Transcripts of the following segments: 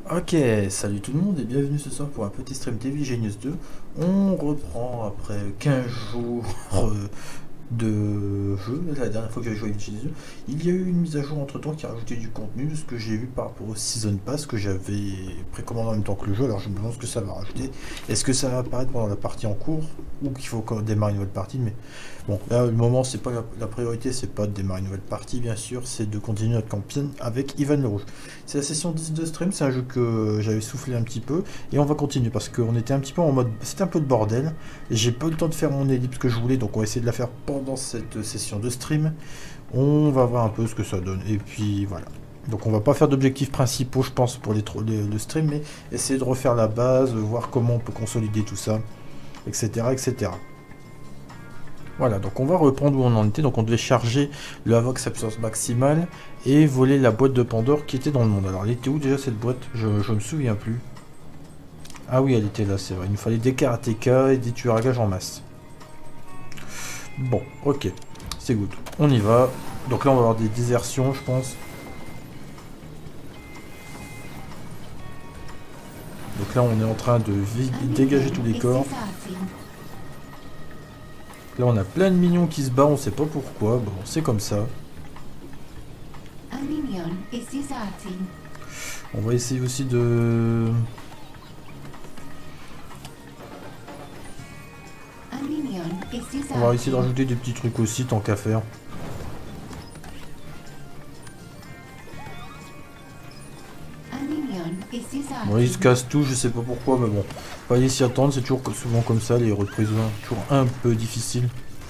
Ok, salut tout le monde et bienvenue ce soir pour un petit stream TV Genius 2. On reprend après 15 jours de jeu. La dernière fois que j'avais joué à Genius 2, il y a eu une mise à jour entre temps qui a rajouté du contenu, ce que j'ai vu par rapport au Season Pass que j'avais précommandé en même temps que le jeu. Alors je me demande ce que ça va rajouter. Est-ce que ça va apparaître pendant la partie en cours ou qu'il faut démarrer une nouvelle partie? Mais bon, là, le moment, c'est pas la priorité, c'est pas de démarrer une nouvelle partie, bien sûr, c'est de continuer notre campagne avec Ivan le Rouge. C'est la session 10 de stream, c'est un jeu que j'avais soufflé un petit peu, et on va continuer parce qu'on était un petit peu en mode. C'était un peu de bordel, et j'ai pas eu le temps de faire mon ellipse que je voulais, donc on va essayer de la faire pendant cette session de stream. On va voir un peu ce que ça donne, et puis voilà. Donc on va pas faire d'objectifs principaux, je pense, pour le stream, mais essayer de refaire la base, voir comment on peut consolider tout ça, etc. etc. Voilà, donc on va reprendre où on en était. Donc on devait charger le Avox Absence maximale et voler la boîte de Pandore qui était dans le monde. Alors elle était où déjà cette boîte? Je me souviens plus. Ah oui, elle était là, c'est vrai. Il nous fallait des karatékas et des tueurs à gages en masse. Bon, ok. C'est good. On y va. Donc là on va avoir des désertions, je pense. Donc là on est en train de dégager tous les corps. Là on a plein de minions qui se battent, on sait pas pourquoi. Bon, c'est comme ça. On va essayer aussi de... On va essayer de rajouter des petits trucs aussi, tant qu'à faire. Bon, ils se cassent tout, je sais pas pourquoi, mais bon. Fallait s'y attendre, c'est toujours souvent comme ça, les reprises, toujours un peu difficiles.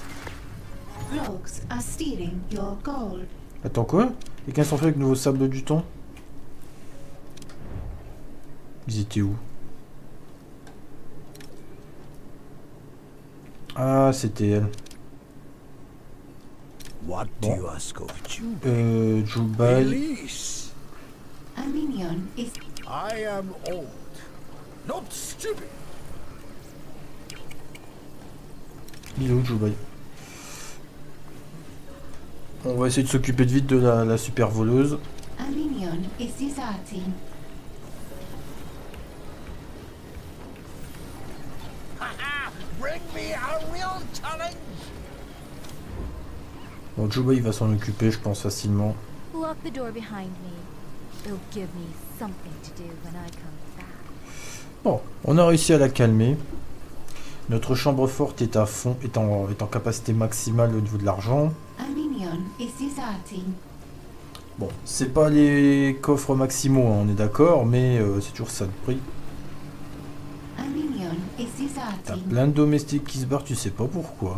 Attends, quoi? Les 15 sont faits avec nouveau sable du temps? Ils étaient où? Ah, c'était elle. What do Bon. you ask of Jubei? Jubai. Release. I am old, not stupid. Il est où, Jubai? On va essayer de s'occuper de vite de la super voleuse. Bring me a real challenge. Bon, Jubai, il va s'en occuper, je pense, facilement. Lock the door behind me. It'll give me something to do when I come back. Bon, on a réussi à la calmer. Notre chambre forte est à fond, est en capacité maximale au niveau de l'argent. Bon, c'est pas les coffres maximaux, hein, on est d'accord, mais c'est toujours ça le prix. T'as plein de domestiques qui se barrent, tu sais pas pourquoi.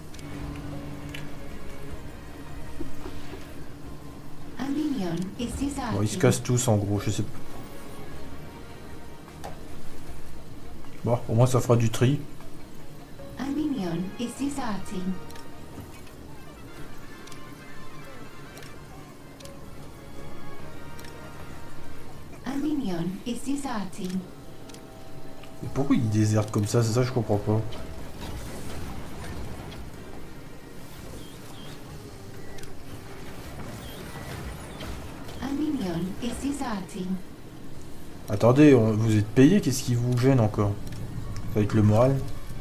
Bon, ils se cassent tous en gros, je sais pas. Bon, au moins ça fera du tri. Et pourquoi ils désertent comme ça? C'est ça, je comprends pas. Attendez, vous êtes payé, qu'est-ce qui vous gêne encore? Ça va être le moral.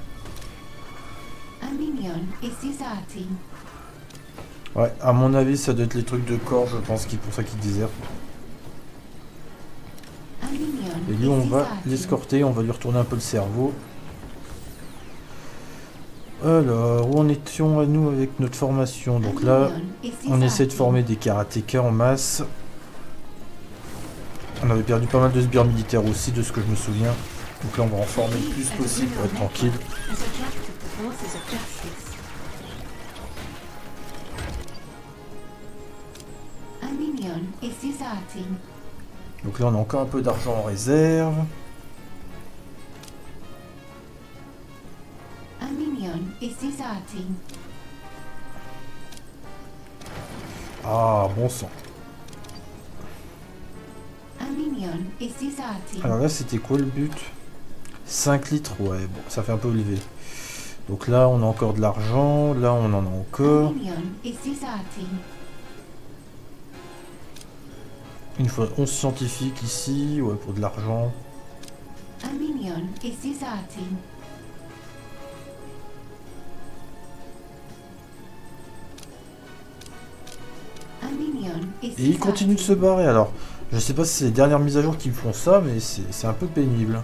Ouais, à mon avis, ça doit être les trucs de corps, je pense, qui pour ça qu'ils désertent. Et lui, on va l'escorter, on va lui retourner un peu le cerveau. Alors, où en étions à nous avec notre formation? Donc là, on essaie de former des karatékas en masse. On avait perdu pas mal de sbires militaires aussi, de ce que je me souviens. Donc là, on va en former le plus possible pour être tranquille. Donc là, on a encore un peu d'argent en réserve. Ah, bon sang. Alors là, c'était quoi le but? 5 litres, ouais, bon, ça fait un peu élevé. Donc là, on a encore de l'argent. Là, on en a encore. Une fois 11 scientifiques ici, ouais, pour de l'argent. A minion is deserting. A minion is Et ils continuent de se barrer alors. Je sais pas si c'est les dernières mises à jour qui me font ça, mais c'est un peu pénible.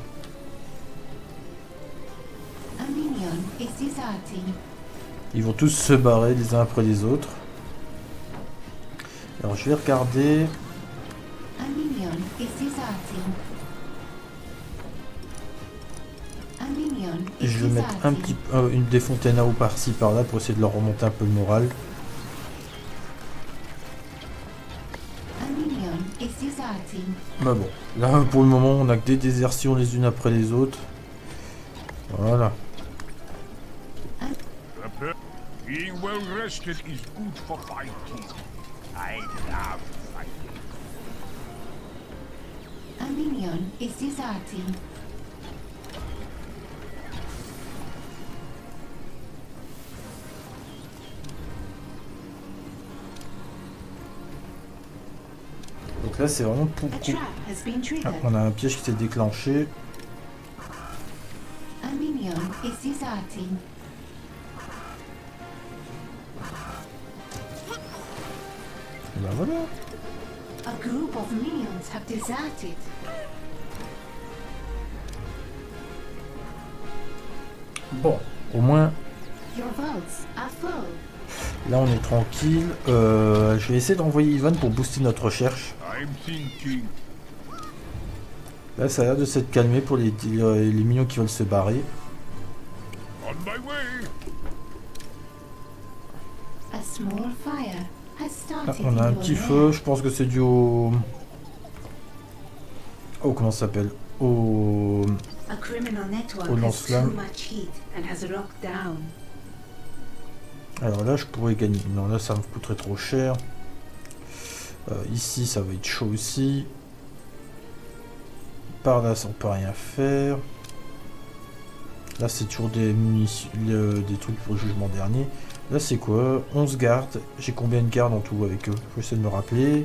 A minion is deserting. Ils vont tous se barrer les uns après les autres. Alors je vais regarder. A minion is deserting. A minion Et is je vais mettre un petit, une des fontaines à eau par-ci par-là pour essayer de leur remonter un peu le moral. A minion is deserting. Bah bon, là pour le moment on a que des désertions les unes après les autres. Voilà. Being well rested is good for fighting. I love fighting. A minion is deserting. Donc là c'est vraiment pour... A trap has been Ah, triggered. on a un piège qui s'est déclenché. A minion is deserting. Et ben voilà. A group of minions have deserted. Bon, au moins Your votes are full. là on est tranquille. Je vais essayer d'envoyer Ivan pour booster notre recherche. I'm thinking. Là ça a l'air de s'être calmé pour les minions qui veulent se barrer. On my way. A small fire has Là, started on a un in petit your feu, je pense que c'est dû au... Oh, comment ça s'appelle? Au... A criminal network Au has lance-flamme. too much heat and has locked down. Alors là, je pourrais gagner. Non, là, ça me coûterait trop cher. Ici, ça va être chaud aussi. Par là, ça, on peut rien faire. Là, c'est toujours des munitions, des trucs pour le jugement dernier. Là, c'est quoi? 11 gardes. J'ai combien de gardes en tout avec eux? Je vais essayer de me rappeler.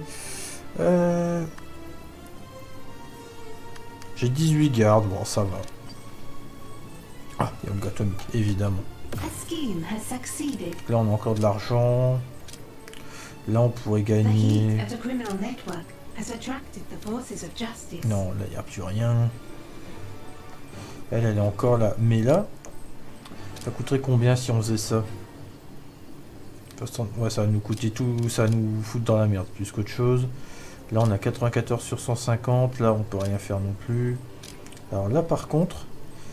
J'ai 18 gardes. Bon, ça va. Ah, il y a un gâteau, évidemment. A scheme has succeeded. Là, on a encore de l'argent. Là, on pourrait The gagner... heat at a criminal network has attracted the forces of justice. Non, là, il n'y a plus rien. Elle est encore là. Mais là, ça coûterait combien si on faisait ça? Ouais, ça va nous coûter tout... Ça va nous foutre dans la merde, plus qu'autre chose. Là, on a 94 sur 150. Là, on peut rien faire non plus. Alors là, par contre...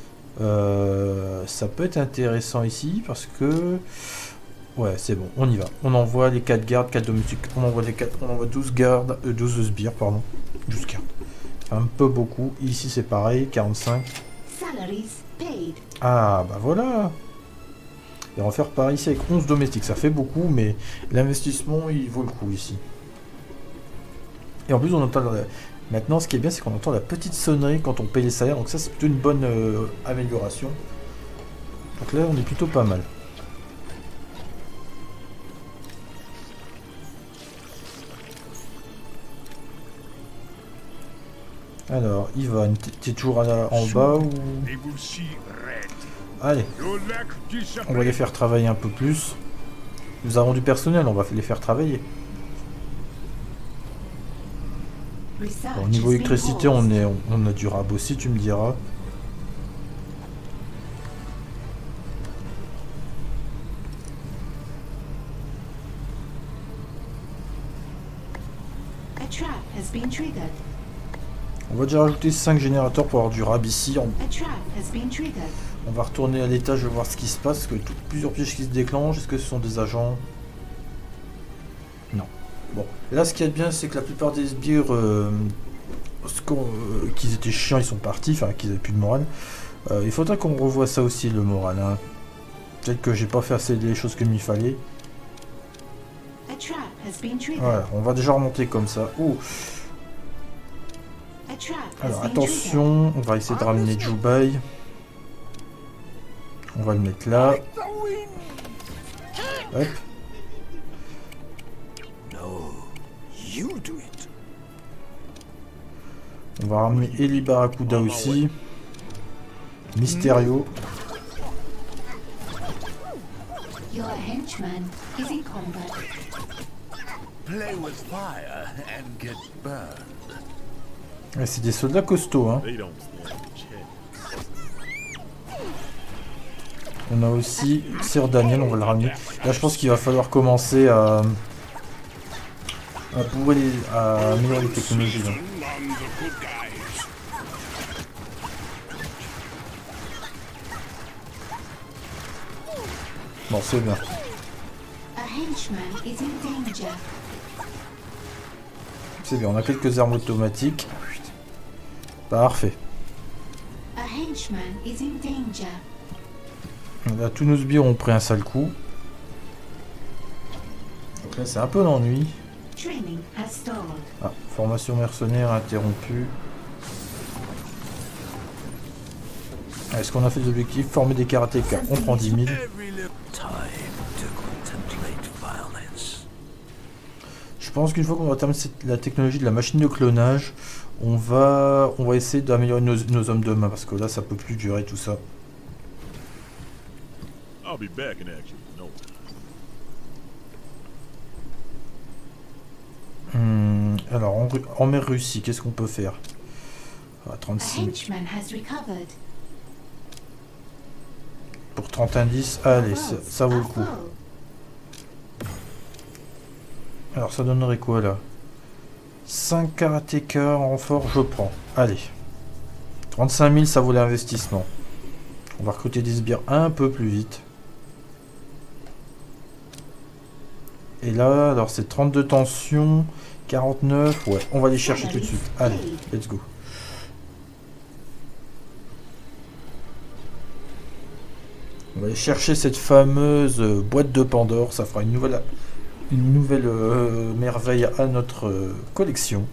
ça peut être intéressant ici, parce que... Ouais, c'est bon, on y va. On envoie les 4 gardes, 4 domestiques. On envoie 12 gardes, 12 sbires, pardon. 12 gardes. Un peu beaucoup. Ici, c'est pareil, 45. Salaries paid. Ah, bah voilà. Et on va faire pareil ici avec 11 domestiques. Ça fait beaucoup, mais l'investissement, il vaut le coup ici. Et en plus, on entend... Maintenant, ce qui est bien, c'est qu'on entend la petite sonnerie quand on paye les salaires. Donc ça, c'est plutôt une bonne amélioration. Donc là, on est plutôt pas mal. Alors, Ivan, t'es toujours en bas ou... They will see red. Allez, Your lack on va disappear. les faire travailler un peu plus. Nous avons du personnel, on va les faire travailler. Research Bon, au niveau has been électricité, paused. on a du rab aussi, tu me diras. A trap has been triggered. On va déjà rajouter 5 générateurs pour avoir du rab ici. A trap has been triggered. On va retourner à l'étage voir ce qui se passe. Parce que plusieurs pièges qui se déclenchent. Est-ce que ce sont des agents? Non. Bon. Là, ce qu'il y a de bien, c'est que la plupart des sbires, qu'ils étaient chiants, ils sont partis. Enfin, qu'ils avaient plus de morale. Il faudra qu'on revoie ça aussi, le moral. Hein. Peut-être que j'ai pas fait assez des choses comme il fallait. A trap has been triggered. Voilà, on va déjà remonter comme ça. Oh. A trap has Alors been attention, on va essayer de ramener Jubai. On va le mettre là. Hop. No, you do it. On va ramener Eli Barracuda aussi. Mysterio. Your henchman is in combat. Play with fire and get burned. Ouais, c'est des soldats costauds, hein. They don't stand a chance. On a aussi Sir Daniel, on va le ramener. Là, je pense qu'il va falloir commencer à améliorer les technologies. Là. Bon, c'est bien. A henchman is in danger. C'est bien, on a quelques armes automatiques. Parfait. A henchman is in danger. Là, tous nos sbires ont pris un sale coup. Donc là, c'est un peu l'ennui. Training has stalled. Ah, formation mercenaire interrompue. Est-ce qu'on a fait des objectifs? Former des karatékas, on prend 10 000. Je pense qu'une fois qu'on va terminer la technologie de la machine de clonage, on va essayer d'améliorer nos hommes de main, parce que là, ça peut plus durer tout ça. I'll be back in action. No. Alors, en mer Russie, qu'est-ce qu'on peut faire? Ah, A 36 henchman has recovered. pour 30 indices. Allez, ça vaut le coup. Alors, ça donnerait quoi là? 5 karatékas en renfort, je prends. Allez. 35 000, ça vaut l'investissement. On va recruter des sbires un peu plus vite. Et là, alors c'est 32 tensions, 49, ouais, on va les chercher tout de suite. Allez, let's go. On va aller chercher cette fameuse boîte de Pandore, ça fera une nouvelle merveille à notre collection.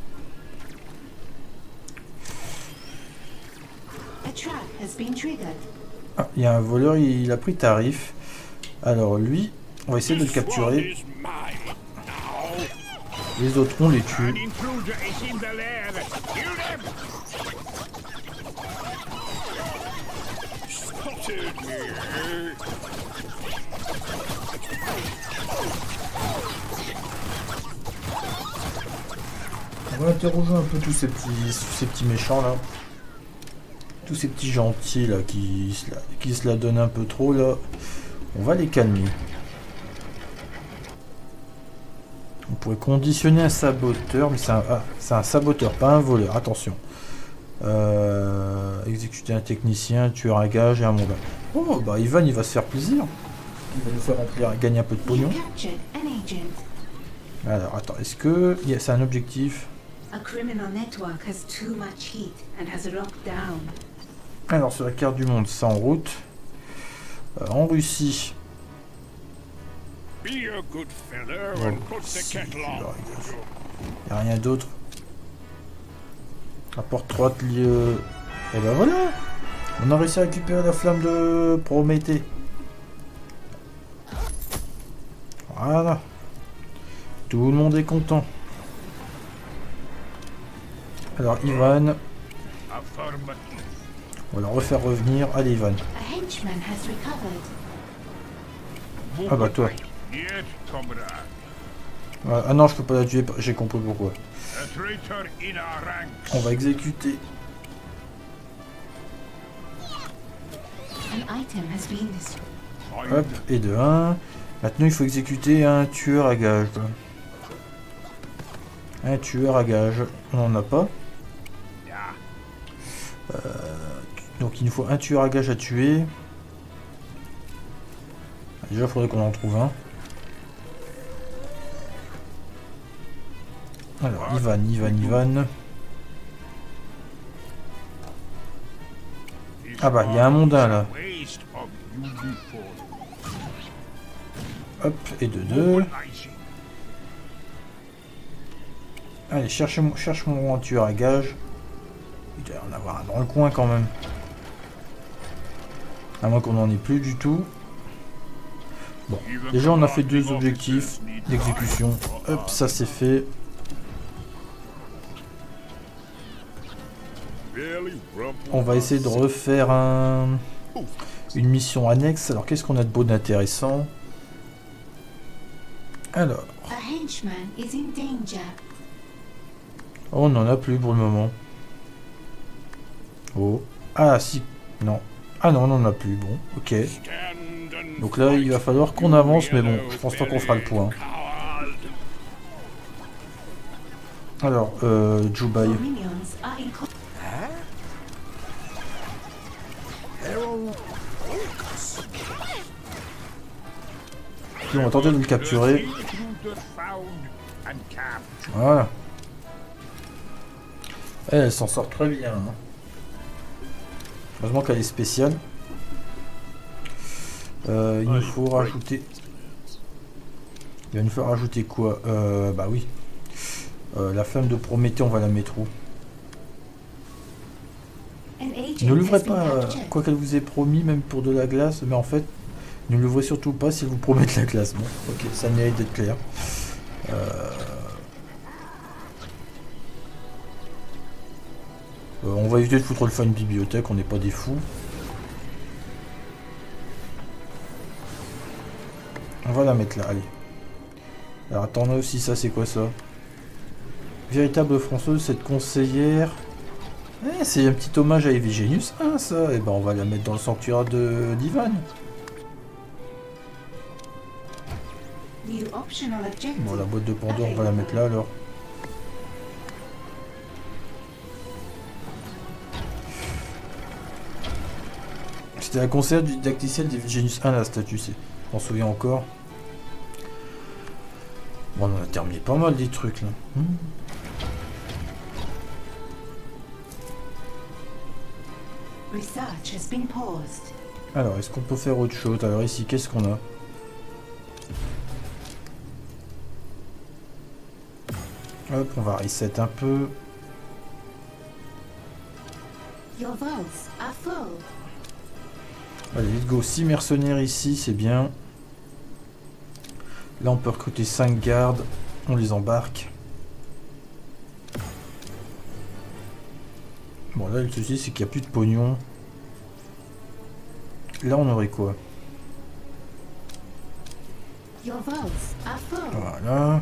A trap has been triggered. Ah, il y a un voleur, il a pris tarif. Alors lui, on va essayer de le capturer. Les autres, on les tue. On va interroger un peu tous ces petits méchants là. Tous ces petits gentils là qui se la donnent un peu trop là. On va les calmer. On pourrait conditionner un saboteur, mais c'est un saboteur, pas un voleur, attention. Exécuter un technicien, tueur à gage et un mondain. Oh bah Ivan il va se faire plaisir. Il va nous faire gagner un peu de pognon. You captured an agent. Alors attends, est-ce que c'est un objectif? A criminal network has too much heat and has locked down. Alors sur la carte du monde, ça en route. En Russie. Be a good feller Bon, and put the kettle on. Il n'y a rien d'autre. Apporte 3 lieux. Et ben voilà. On a réussi à récupérer la flamme de Prométhée. Voilà. Tout le monde est content. Alors Ivan, Affirmative. on va le refaire revenir. Allez Ivan. A henchman has recovered. Ah bah toi. Yet, comrade. Ah non, je peux pas la tuer, j'ai compris pourquoi. A traitor in our ranks. On va exécuter. An item has been destroyed. Hop, et de 1. Maintenant il faut exécuter un tueur à gage. Un tueur à gage. On n'en a pas. Donc il nous faut un tueur à gage à tuer. Déjà il faudrait qu'on en trouve un. Alors Ivan. Ah bah il y a un mondain là. Waste of uniform. Hop, et de 2. Allez, cherche mon tueur à gage. Il doit y en avoir un dans le coin quand même. À moins qu'on n'en ait plus du tout. Bon, déjà on a fait 2 objectifs d'exécution. Hop, ça c'est fait. barely rumpled On va essayer de refaire une mission annexe. Alors qu'est-ce qu'on a de beau d'intéressant? Alors, A henchman is in danger. on n'en a plus pour le moment. Oh. Ah si. Non. Ah non, on n'en a plus. Bon, ok. Stand and Donc là, il va falloir qu'on avance, mais bon, je pense pas qu'on fera le point. coward. Alors, Jubai. Your minions are in co- Harold Orcus. Puis on va tenter de le capturer. Intruder found and captured. Voilà. Elle s'en sort très bien. Hein. Heureusement qu'elle est spéciale. Il nous faut rajouter... Il va nous faire rajouter quoi? Bah oui. La flamme de Prométhée, on va la mettre où? an agent Ne l'ouvrez has been pas, captured. quoi qu'elle vous ait promis, même pour de la glace, mais en fait, ne l'ouvrez surtout pas si elle vous promet de la glace. Bon, ok, ça mérite d'être clair. On va éviter de foutre le feu à une bibliothèque, on n'est pas des fous. On va la mettre là, allez. Alors attendez aussi, ça c'est quoi ça? Véritable Françoise, cette conseillère. Eh, c'est un petit hommage à Evigenius 1 ça. Et ben on va la mettre dans le sanctuaire d'Ivan. New optional objective. Bon, la boîte de Pandore, on va la mettre là alors. C'était la conseillère du didacticiel d'Evigenius 1 la statue, c'est. On s'en souvient encore. Bon, on a terminé pas mal des trucs là. Research has been paused. Alors, est-ce qu'on peut faire autre chose? Alors ici, qu'est-ce qu'on a? Hop, on va reset un peu. Your vaults are full. Allez, let's go. 6 mercenaires ici, c'est bien. Là, on peut recruter 5 gardes. On les embarque. Bon, là, le souci, c'est qu'il n'y a plus de pognon. Là, on aurait quoi? Your vaults are full. Voilà.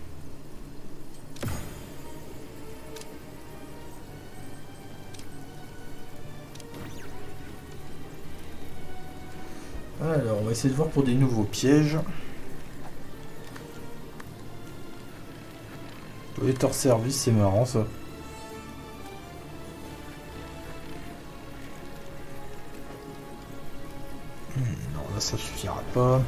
Alors, on va essayer de voir pour des nouveaux pièges. Les hors service, c'est marrant ça. Non, là ça suffira pas.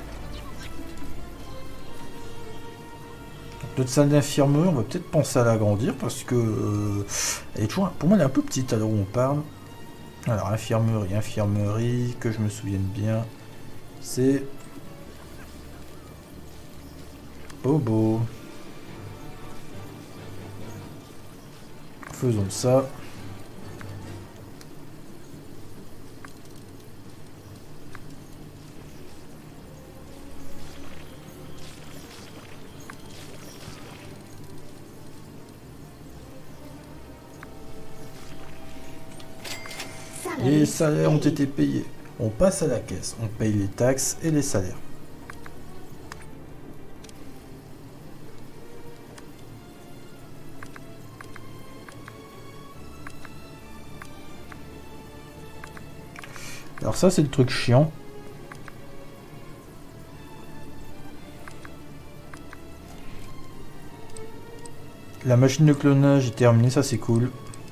Notre salle d'infirmerie, on va peut-être penser à l'agrandir parce que elle est toujours, pour moi elle est un peu petite à l'heure où on parle. Alors infirmerie, que je me souvienne bien, c'est Bobo. Faisons ça. Les salaires ont été payés. On passe à la caisse. On paye les taxes et les salaires. Alors ça, c'est le truc chiant. La machine de clonage est terminée, ça c'est cool.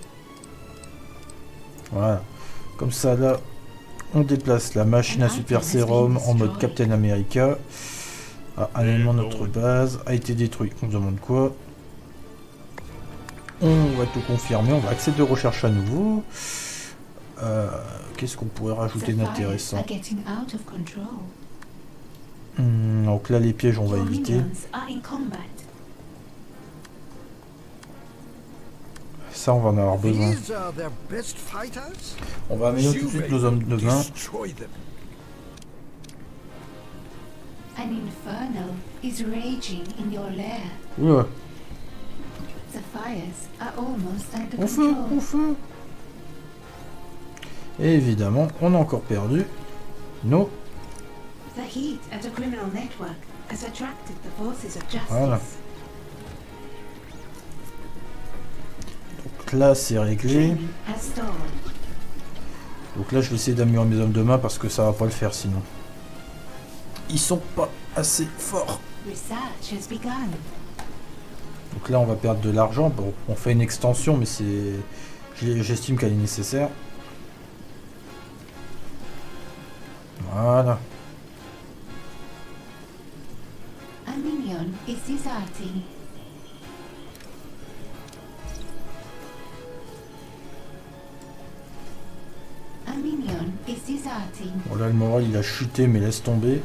Voilà. Comme ça, là, on déplace la machine à super sérum en mode Captain America. Ah, un élément de notre base a été détruit. On se demande quoi? On va tout confirmer. On va accéder de recherche à nouveau. Qu'est-ce qu'on pourrait rajouter d'intéressant? Donc là, les pièges, on va éviter. Ça, on va en avoir besoin. These are their best fighters? On va améliorer tout de suite nos hommes de main. Destroy them. An inferno is raging in your lair. Oula, The fires are almost under au feu, control. au feu. Et évidemment, on a encore perdu nos... The heat at a criminal network has attracted the forces of justice. Voilà. Donc là, c'est réglé. Training has stalled. Donc là, je vais essayer d'améliorer mes hommes de main parce que ça va pas le faire sinon. Ils sont pas assez forts. Research has begun. Donc là, on va perdre de l'argent. Bon, on fait une extension, mais c'est... J'estime qu'elle est nécessaire. Voilà. A minion is deserting. A minion is deserting. Bon là, le moral, il a chuté, mais laisse tomber.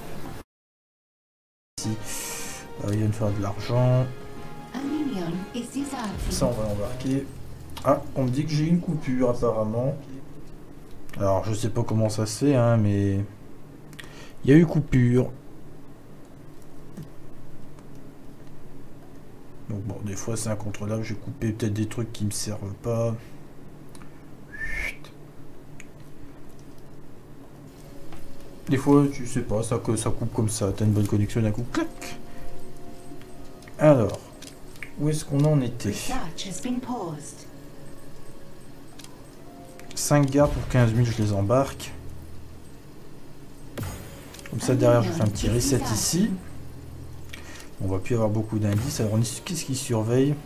Si. Il vient de faire de l'argent. A minion is deserting. Ça, on va l'embarquer. Ah, on me dit que j'ai une coupure, apparemment. Alors, je sais pas comment ça se fait, hein, mais... Il y a eu coupure. Donc bon, des fois, c'est incontrôlable. J'ai coupé peut-être des trucs qui me servent pas. Des fois, tu sais pas, ça coupe comme ça. T'as une bonne connexion, d'un coup, clac. Alors, où est-ce qu'on en était? Research has been paused. 5 gardes pour 15 000, je les embarque. Comme ça, derrière, je fais un petit reset ici. On va plus avoir beaucoup d'indices. Alors, qu'est-ce qui surveille?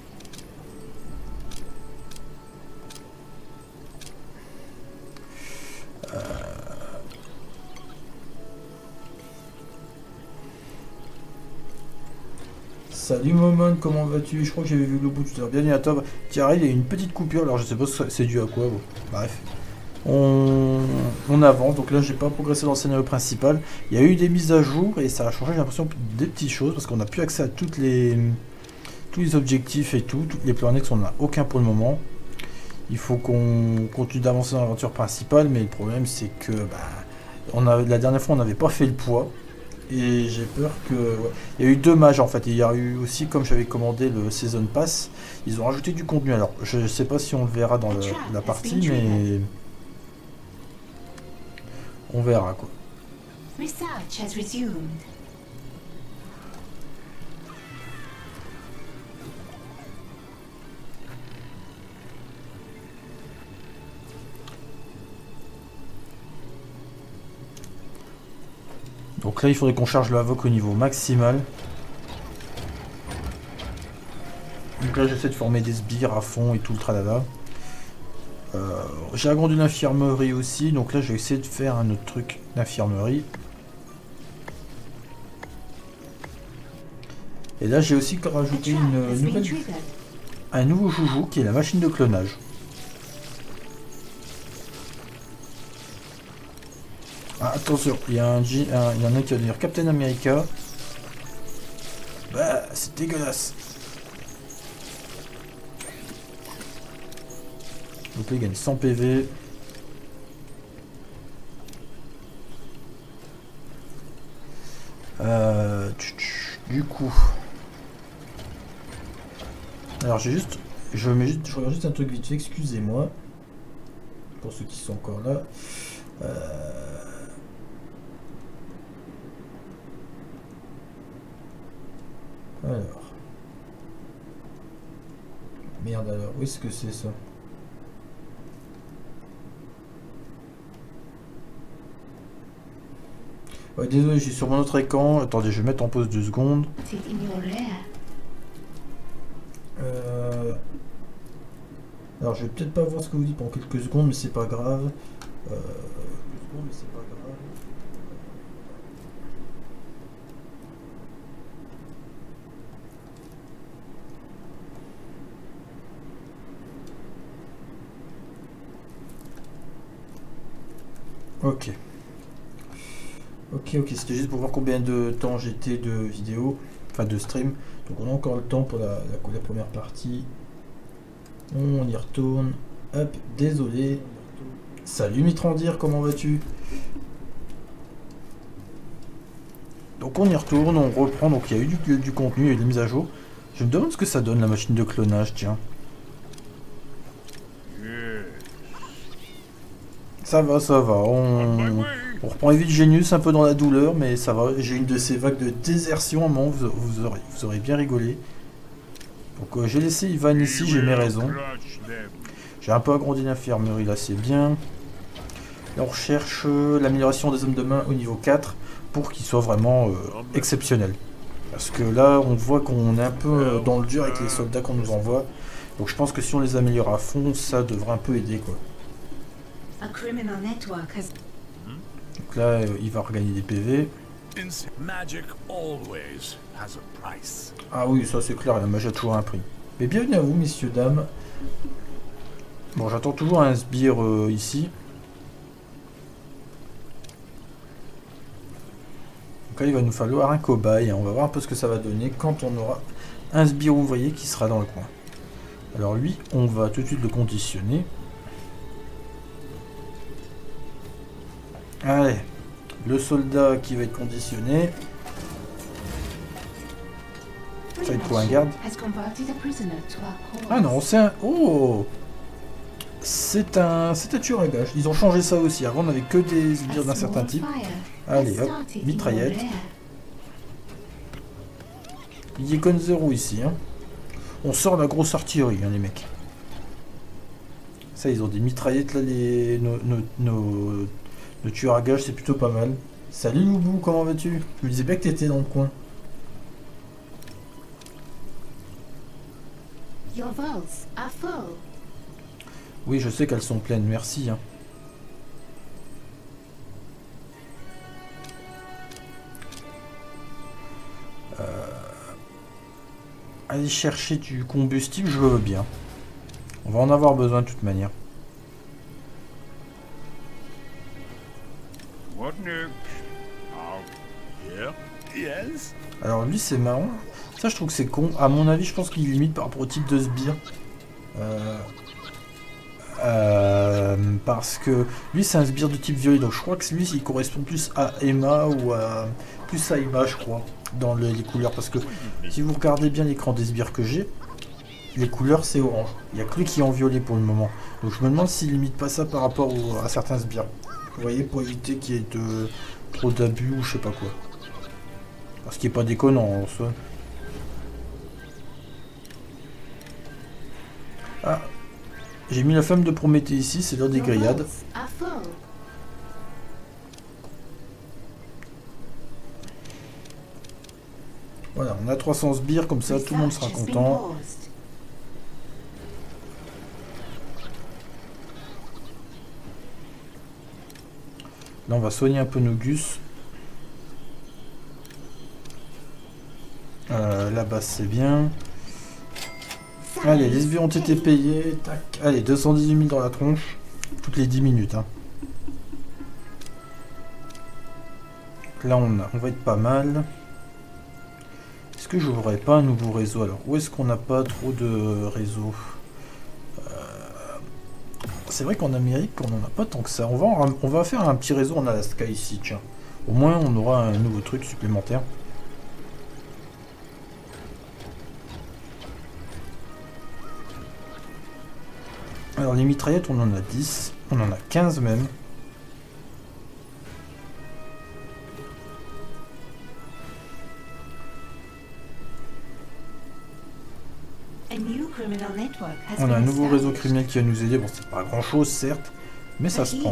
Salut Momon, comment vas-tu? Je crois que j'avais vu le bout tout à l'heure. Bienvenue à toi. Tiens, il y a une petite coupure, alors je sais pas si c'est dû à quoi. Bon. Bref. On avance, donc là j'ai pas progressé dans le scénario principal. Il y a eu des mises à jour et ça a changé, j'ai l'impression, des petites choses parce qu'on n'a plus accès à tous les objectifs et tout. Toutes les plans annexes, on n'a aucun pour le moment. Il faut qu'on continue d'avancer dans l'aventure principale, mais le problème c'est que la dernière fois on n'avait pas fait le poids. Et j'ai peur que... Ouais. Il y a eu 2 mages en fait. Il y a eu aussi, comme j'avais commandé le Season Pass, ils ont rajouté du contenu. Alors, je sais pas si on le verra dans la partie, mais... On verra quoi. Research has resumed. Donc là, il faudrait qu'on charge le Havoc au niveau maximal. Donc là, j'essaie de former des sbires à fond et tout le tralala. J'ai agrandi une infirmerie aussi, donc là, je vais essayer de faire un autre truc d'infirmerie. Et là, j'ai aussi rajouté un nouveau joujou qui est la machine de clonage. Ah, attention, il y en a un qui va devenir Captain America. Bah, c'est dégueulasse. Donc là, il gagne 100 PV. Du coup... Alors, je regarde juste un truc vite fait, excusez-moi. Pour ceux qui sont encore là. Alors. Merde alors, où est-ce que c'est ça? Ouais, désolé, je suis sur mon autre écran. Attendez, je vais mettre en pause 2 secondes. Alors, je vais peut-être pas voir ce que vous dites pendant quelques secondes, mais c'est pas grave. Ok. Ok, c'était juste pour voir combien de temps j'étais de vidéo, enfin de stream. Donc on a encore le temps pour la première partie. On y retourne. Hop, désolé. Salut Mitrandir, comment vas-tu? Donc on y retourne, on reprend. Donc il y a eu du contenu, il y a eu des mises à jour. Je me demande ce que ça donne la machine de clonage, tiens. Ça va, ça va. On reprend vite Genius un peu dans la douleur, mais ça va. J'ai une de ces vagues de désertion à un moment, vous aurez bien rigolé. Donc j'ai laissé Ivan ici, j'ai mes raisons. J'ai un peu agrandi l'infirmerie là, c'est bien. Là on recherche l'amélioration des hommes de main au niveau 4 pour qu'il soit vraiment exceptionnel. Parce que là on voit qu'on est un peu dans le dur avec les soldats qu'on nous envoie. Donc je pense que si on les améliore à fond, ça devrait un peu aider quoi. Donc là il va regagner des PV. Magic always has a price. Ah oui, ça c'est clair, la magie a toujours un prix. Mais bienvenue à vous, messieurs, dames. Bon, j'attends toujours un sbire ici. Donc là, il va nous falloir un cobaye. On va voir un peu ce que ça va donner quand on aura un sbire ouvrier qui sera dans le coin. Alors lui, on va tout de suite le conditionner. Allez, le soldat qui va être conditionné. Ça va être quoi, un garde? Ah non, c'est un... Oh! C'est un tueur à gage. Ils ont changé ça aussi. Avant, on n'avait que des sbires d'un certain type. Allez, hop, mitraillette. Yukon 0 ici. Hein. On sort la grosse artillerie, hein, les mecs. Ça, ils ont des mitraillettes, là, nos tueurs à gage, c'est plutôt pas mal. Salut Loubou, comment vas-tu? Je me disais bien que t'étais dans le coin. Your vaults are full. Oui, je sais qu'elles sont pleines, merci. Hein. Aller chercher du combustible, je veux bien. On va en avoir besoin de toute manière. What next? Yeah. Yes. Alors lui, c'est marrant. Ça, je trouve que c'est con. À mon avis, je pense qu'il limite par rapport au type de sbire. Parce que lui, c'est un sbire de type violet. Donc je crois que lui, il correspond plus à Emma ou à... Plus à Emma, je crois, dans les couleurs. Parce que si vous regardez bien l'écran des sbires que j'ai, les couleurs, c'est orange. Il n'y a que lui qui est en violet pour le moment. Donc je me demande s'il limite pas ça par rapport à certains sbires. Vous voyez, pour éviter qu'il y ait trop d'abus ou je sais pas quoi. Ce qui est pas déconnant en soi. Ah, j'ai mis la femme de Prométhée ici, c'est l'heure des grillades. Voilà, on a 300 sbires, comme ça tout le monde sera content. Là on va soigner un peu nos gus. Là-bas c'est bien. Allez, les sbires ont été payés. Tac. Allez, 218 000 dans la tronche. Toutes les 10 minutes. Hein. Là on va être pas mal. Est-ce que j'ouvrirai pas un nouveau réseau? Alors, où est-ce qu'on n'a pas trop de réseau? C'est vrai qu'en Amérique, on n'en a pas tant que ça. On va faire un petit réseau en Alaska ici, tiens. Au moins, on aura un nouveau truc supplémentaire. Alors, les mitraillettes, on en a 10. On en a 15 même. On a un nouveau réseau criminel qui va nous aider. Bon, c'est pas grand chose, certes, mais ça se prend.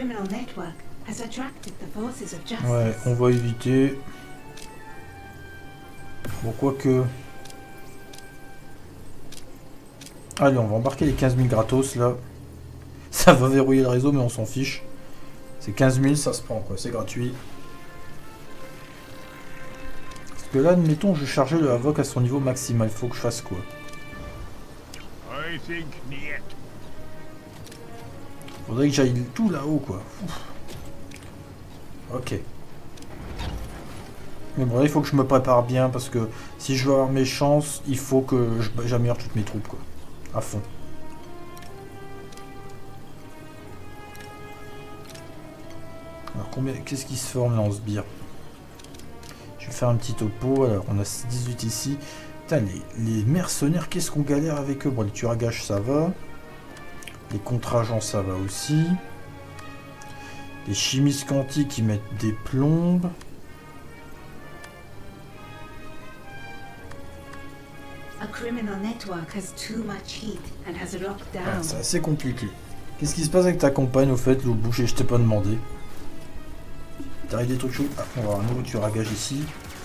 Ouais, on va éviter. Bon, quoique. Allez, on va embarquer les 15 000 gratos là. Ça va verrouiller le réseau, mais on s'en fiche. C'est 15 000, ça se prend quoi, c'est gratuit. Parce que là, admettons, je chargeais le Havoc à son niveau maximal. Faut que je fasse quoi? Faudrait que j'aille tout là-haut quoi. Ouf. Ok. Mais bon là il faut que je me prépare bien parce que si je veux avoir mes chances, il faut que j'améliore toutes mes troupes quoi. À fond. Alors combien, qu'est-ce qui se forme là en sbire? Je vais faire un petit topo. Alors on a 18 ici. Putain, les mercenaires, qu'est-ce qu'on galère avec eux? Bon, les tueurs à gages, ça va. Les contre-agents, ça va aussi. Les chimistes quantiques qui mettent des plombes. A criminal network has too much heat and has locked Ah, down. c'est assez compliqué. Qu'est-ce qui se passe avec ta compagne au fait, le boucher? Je t'ai pas demandé. T'arrives des trucs chauds. Ah, on va avoir un nouveau tueur à gage ici.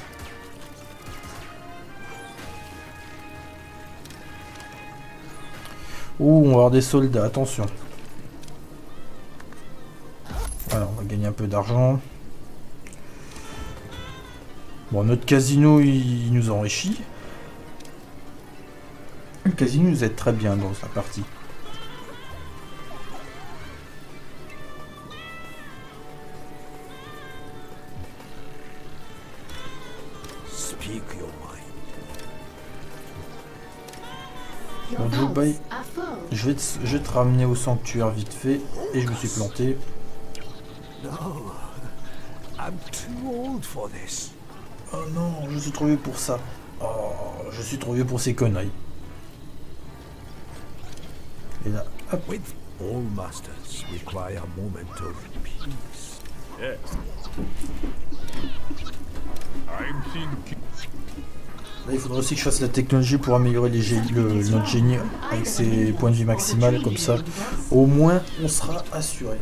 Oh, on va avoir des soldats, attention. Voilà, on va gagner un peu d'argent. Bon, notre casino, il nous enrichit. Le casino nous aide très bien dans sa partie. Speak your mind. Your Bon, vaults Dubaï. are full. Je vais te ramener au sanctuaire vite fait. Et je me suis planté. No, I'm too old for this. Oh non, je suis trop vieux pour ça. Oh, je suis trop vieux pour ces conneries. Et là, hop. With all masters require a moment of peace. Yes. I'm thinking. Là, il faudrait aussi que je fasse la technologie pour améliorer notre génie avec ses points de vie maximales. Comme ça, au moins, on sera assuré.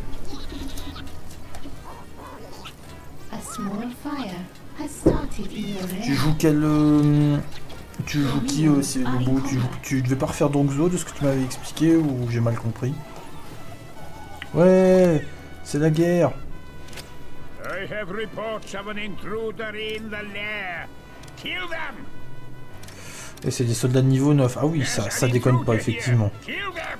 A small fire has started in your Tu area. joues quel... tu joues qui aussi, le bout? Tu devais pas refaire Dongzo de ce que tu m'avais expliqué ou j'ai mal compris? Ouais, c'est la guerre. I have reports of an intruder in the lair. Kill them! Et c'est des soldats de niveau 9. Ah oui, ça déconne pas, effectivement. Kill them!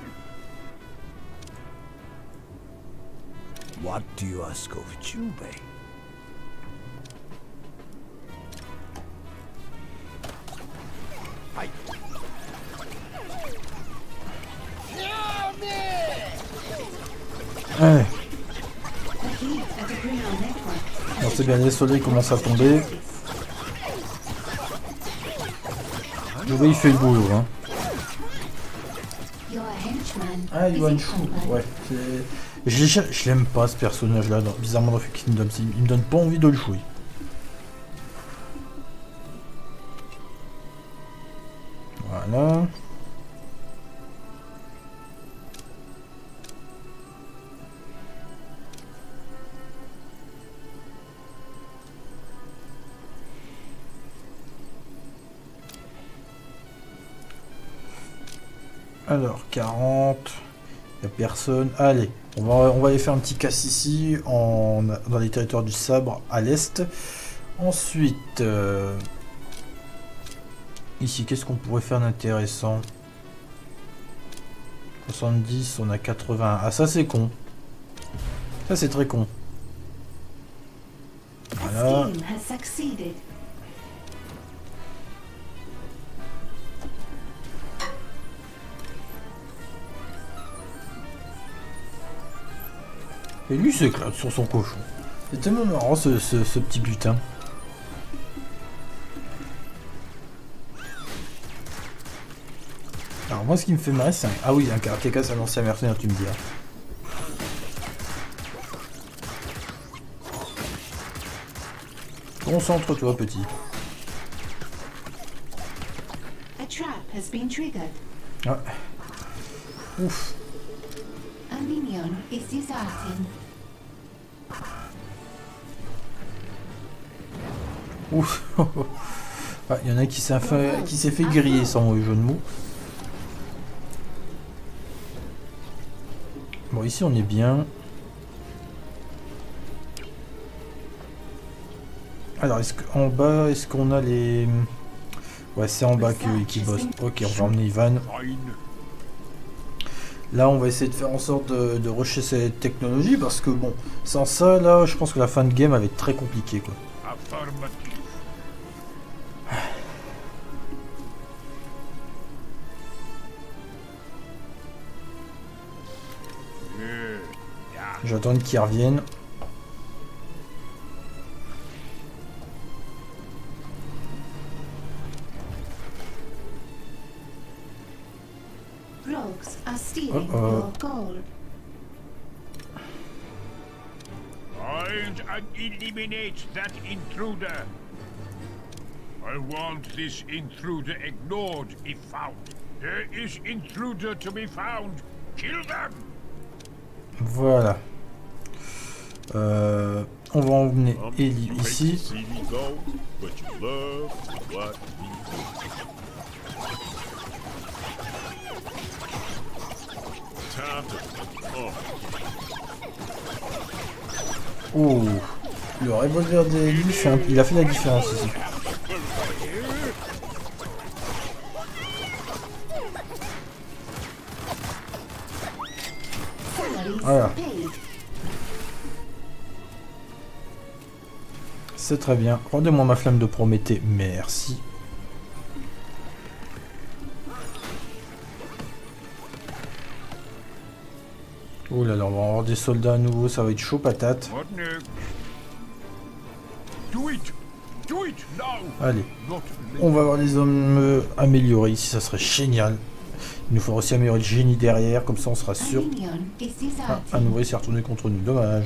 What do you ask of Jubei? Ouais. The heat at a criminal network. Bon, c'est bien, les soldats ils commencent à tomber. Je vois, il fait le boulot, hein. Your henchman. Ah, is Yuan in Shu, combat. ouais. Je l'aime pas ce personnage-là, bizarrement dans Fake Kingdom. Il me donne pas envie de le jouer. Voilà. Alors, 40. Il n'y a personne. Allez, on va aller faire un petit casse ici, dans les territoires du sabre, à l'est. Ensuite, ici, qu'est-ce qu'on pourrait faire d'intéressant? 70, on a 80. Ah, ça c'est con. Ça c'est très con. A Voilà. scheme has succeeded. Et lui s'éclate sur son cochon. C'est tellement marrant ce petit butin. Alors moi ce qui me fait marrer c'est un... Ah oui, un karatéka c'est un ancien mercenaire, tu me dis. Concentre-toi petit. A trap has been triggered. Ah. Ouf. A minion is deserting. Ouf. Ah, il y en a qui s'est fait griller sans mauvais jeu de mots. Bon, ici on est bien. Alors, en bas, est-ce qu'on a les... Ouais, c'est en bas qui bossent. Ok, on va emmener Ivan. Fine. Là, on va essayer de faire en sorte de rusher cette technologie parce que bon, sans ça, là, je pense que la fin de game va être très compliquée, quoi. Affirmative. Yeah. J'attends qu'ils reviennent. Rogues are stealing Uh-oh. your gold. Find and eliminate that intruder. I want this intruder ignored if found. There is intruder to be found. Kill them. Voilà. On va emmener Ellie ici. Oh, le revolver d'Ellie, il a fait la différence ici. Voilà. C'est très bien. Rendez-moi ma flamme de Prométhée. Merci. Oh là là, on va avoir des soldats à nouveau. Ça va être chaud patate. Allez. On va avoir les hommes améliorés ici. Ça serait génial. Il nous faudra aussi améliorer le génie derrière. Comme ça, on sera sûr. Ah, à nouveau, il s'est retourné contre nous. Dommage.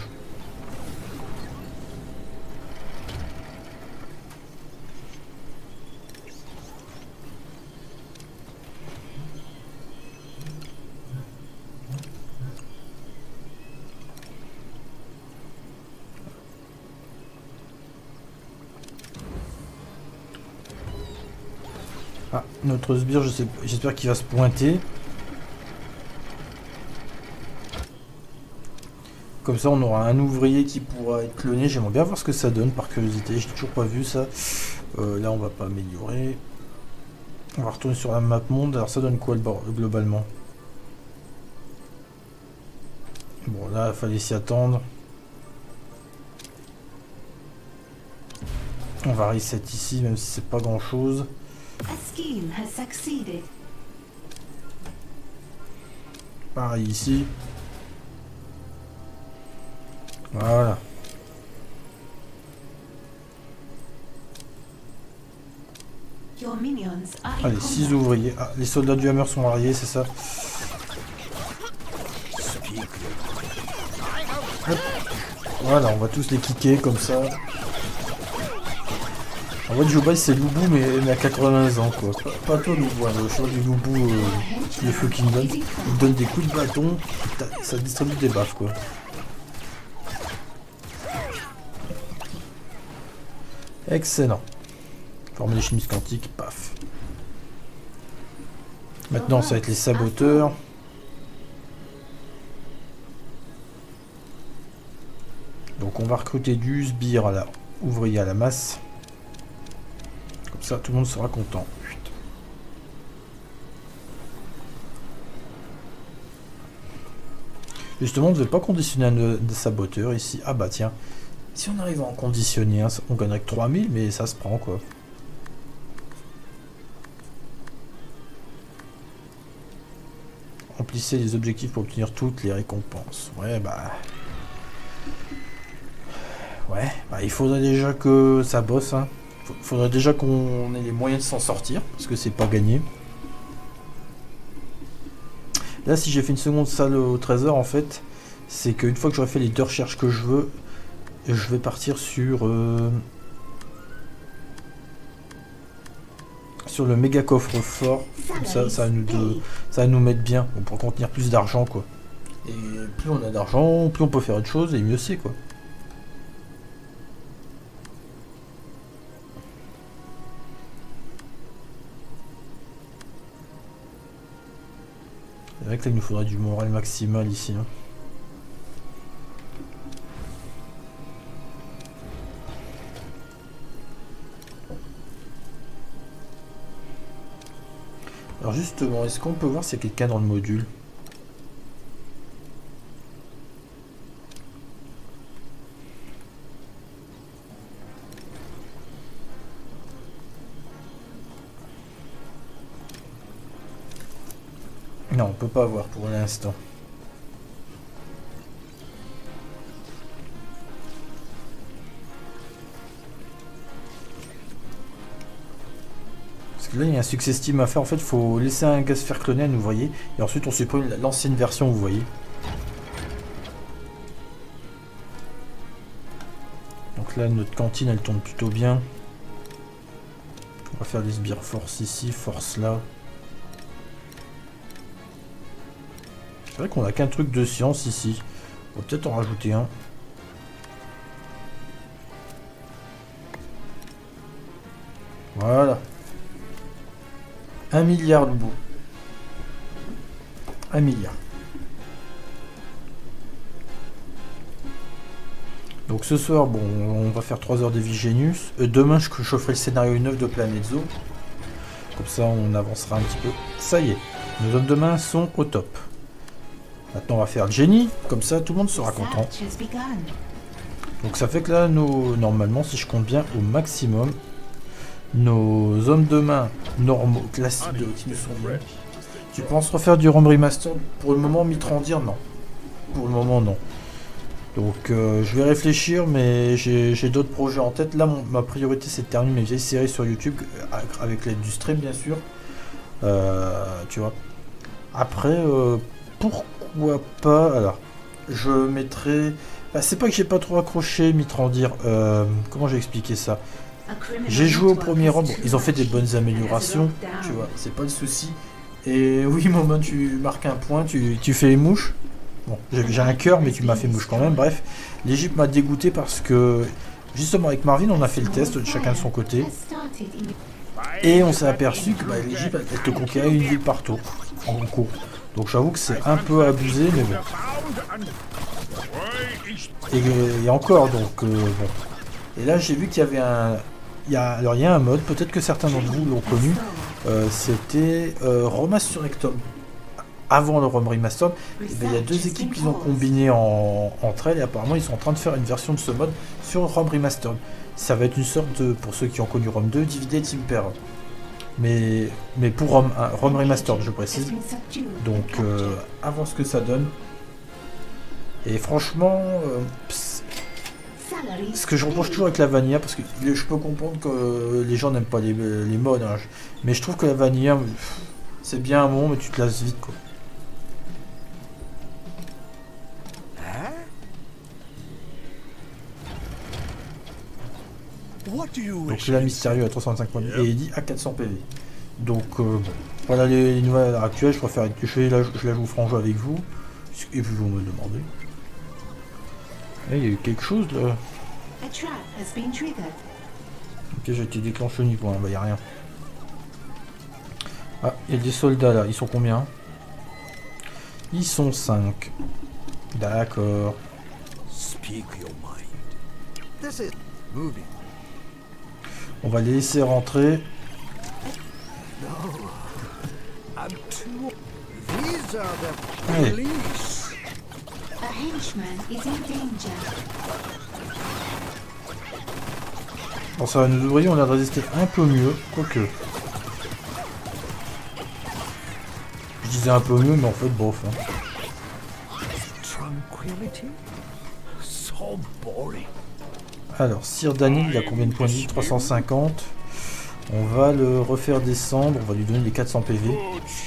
Ah, notre sbire, j'espère qu'il va se pointer. Comme ça, on aura un ouvrier qui pourra être cloné. J'aimerais bien voir ce que ça donne par curiosité. J'ai toujours pas vu ça. Là, on va pas améliorer. On va retourner sur la map monde. Alors, ça donne quoi globalement? Bon, là, il fallait s'y attendre. On va reset ici, même si c'est pas grand chose. Pareil ici. Voilà. Allez, 6 ouvriers. Ah, les soldats du Hammer sont arrivés, c'est ça. Hop. Voilà, on va tous les kicker comme ça. En fait, Jobai c'est Loubou, mais à 80 ans, quoi. Pas toi, Loubou, hein, le choix du Loubou, les feux qu'il me donne. Il donne des coups de bâton, ça distribue des baffes, quoi. Excellent. Former les chimistes quantiques, paf. Maintenant, ça va être les saboteurs. Donc, on va recruter du sbire à la ouvrier à la masse. Comme ça, tout le monde sera content. Justement, on ne devait pas conditionner un saboteur ici. Ah bah tiens, si on arrive à en conditionner un, on gagnerait que 3000, mais ça se prend quoi. Remplissez les objectifs pour obtenir toutes les récompenses. Ouais, bah il faudrait déjà que ça bosse. Hein. Faudrait déjà qu'on ait les moyens de s'en sortir, parce que c'est pas gagné. Là, si j'ai fait une seconde salle au trésor, en fait, c'est qu'une fois que j'aurai fait les 2 recherches que je veux, je vais partir sur le méga coffre fort. Comme ça, ça va nous mettre bien. On pourra contenir plus d'argent, quoi. Et plus on a d'argent, plus on peut faire autre chose, et mieux c'est, quoi. C'est vrai que là, il nous faudrait du moral maximal ici. Hein. Alors justement, est-ce qu'on peut voir s'il y a quelqu'un dans le module? Non, on peut pas voir pour l'instant. Parce que là, il y a un success team à faire. En fait, il faut laisser un gars se faire cloner à nous, voyez. Et ensuite, on supprime l'ancienne version, vous voyez. là, notre cantine, elle tourne plutôt bien. On va faire des sbires force ici, force là. C'est vrai qu'on a qu'un truc de science ici. On va peut-être en rajouter un. Voilà. 1 milliard de bout. 1 milliard. Donc ce soir, bon, on va faire 3 heures de Vigenius. Demain, je ferai le scénario 9 de Planet Zoo. Comme ça, on avancera un petit peu. Ça y est, nos hommes de main sont au top. Maintenant, on va faire Jenny. Comme ça, tout le monde sera content. Donc ça fait que là, normalement, si je compte bien, au maximum, nos hommes de main normaux, classiques qui nous sont venus. Tu penses refaire du ROM Remaster? Pour le moment, Mitrandir, non. Pour le moment, non. Donc je vais réfléchir, mais j'ai d'autres projets en tête. Là, ma priorité, c'est de terminer mes vieilles séries sur YouTube, avec l'aide du stream, bien sûr. Tu vois. Après, pourquoi pas... Alors, je mettrai... Bah, c'est pas que j'ai pas trop accroché, Mitrandir. Comment j'ai expliqué ça? J'ai joué au premier ROM. Bon, ils ont fait des bonnes améliorations, tu vois. C'est pas le souci. Et oui, Moment, tu marques un point, tu fais les mouches. Bon, j'ai un cœur, mais tu m'as fait mouche quand même. Bref, l'Égypte m'a dégoûté parce que, justement, avec Marvin, on a fait le test, chacun de son côté. Et on s'est aperçu que l'Égypte, elle te conquérait une ville par tour, en cours. Donc j'avoue que c'est un peu abusé, mais bon. Et encore, donc, bon. Et là, j'ai vu qu'il y avait un... Alors, il y a un mode, peut-être que certains d'entre vous l'ont connu. C'était Remasterectum. Avant le ROM Remastered, il y a 2 équipes qui ont combiné entre elles et apparemment ils sont en train de faire une version de ce mode sur ROM Remastered. Ça va être une sorte de, pour ceux qui ont connu ROM 2, Divided Imper. Mais pour ROM Remastered, je précise. Donc, à voir ce que ça donne. Et franchement, ce que je reproche toujours avec la Vanilla, parce que je peux comprendre que les gens n'aiment pas les modes, hein, mais je trouve que la Vanilla, c'est bien un moment, mais tu te lasses vite, quoi. Donc là, Mystérieux à 325 points et Eddie à 400 PV. Donc bon, voilà les nouvelles actuelles. Je préfère que je la joue franc jeu avec vous. Et puis vous me demandez. Il y a eu quelque chose là. Ok, j'ai été déclenché au niveau 1, bah y a rien. Ah, il y a des soldats là, ils sont combien? Ils sont 5. D'accord. On va les laisser rentrer. Allez. Bon, ça va, nous ouvriers, on a résisté un peu mieux, quoique. Je disais un peu mieux, mais en fait, bof. Hein. Alors, Sir Danny, il a combien de points de vie? 350. On va le refaire descendre, on va lui donner les 400 PV.